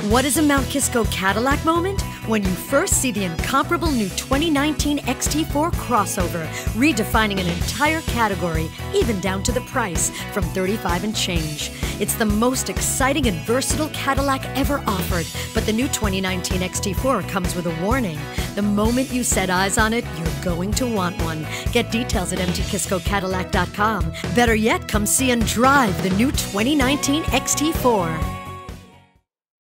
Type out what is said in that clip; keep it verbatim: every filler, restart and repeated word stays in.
What is a Mount Kisco Cadillac moment? When you first see the incomparable new twenty nineteen X T four crossover, redefining an entire category, even down to the price, from thirty-five and change. It's the most exciting and versatile Cadillac ever offered, but the new twenty nineteen X T four comes with a warning. The moment you set eyes on it, you're going to want one. Get details at M T Kisco Cadillac dot com. Better yet, come see and drive the new twenty nineteen X T four.